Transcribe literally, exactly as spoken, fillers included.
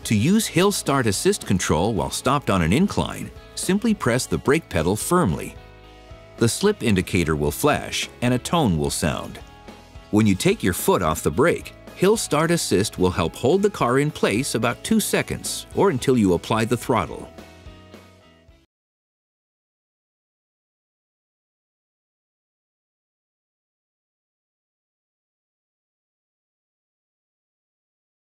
To use Hill Start Assist control while stopped on an incline, simply press the brake pedal firmly. The slip indicator will flash and a tone will sound. When you take your foot off the brake, Hill Start Assist will help hold the car in place about two seconds or until you apply the throttle.